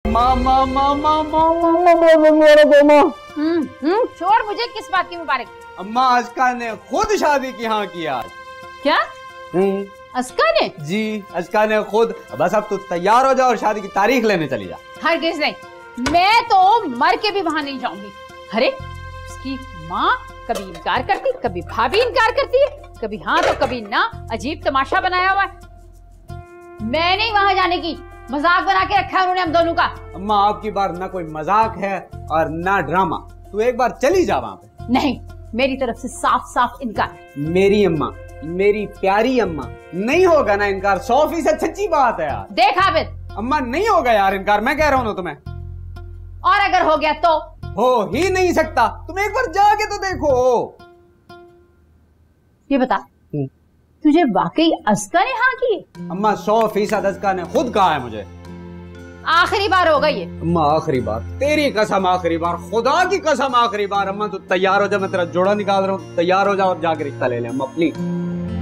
छोड़, मुझे किस बात की मुबारक? अम्मा अस्का ने खुद शादी की हाँ की आज। क्या? अस्का ने? जी अस्का ने खुद। बस अब तू तैयार हो जा और शादी की तारीख लेने चली जा। हरगिज़ नहीं, मैं तो मर के भी वहां नहीं जाऊंगी। अरे उसकी माँ कभी इनकार करती, कभी भाभी इनकार करती है, कभी हाँ तो कभी ना। अजीब तमाशा बनाया हुआ है। मैं नहीं वहां जाने की, मजाक बना के रखा है उन्होंने हम दोनों का। अम्मा आपकी बार ना कोई मजाक है और ना ड्रामा। तू एक बार चली जा वहां पे। नहीं, मेरी तरफ से साफ साफ इनकार। मेरी अम्मा, मेरी प्यारी अम्मा, नहीं होगा ना इनकार। 100% सच्ची बात है यार। देख आबिद, अम्मा नहीं होगा यार इनकार, मैं कह रहा हूँ ना तुम्हें। और अगर हो गया तो? हो ही नहीं सकता। तुम एक बार जाके तो देखो। ये बता, तुझे वाकई अस्का ने हाँ की? अम्मा 100% अस्का ने खुद कहा है मुझे। आखिरी बार होगा ये। अम्मा आखिरी बार, तेरी कसम आखिरी बार, खुदा की कसम आखिरी बार। अम्मा तू तैयार हो जा, मैं तेरा जोड़ा निकाल रहा हूँ। तैयार हो जा और जाके रिश्ता ले ले अम्मा प्लीज।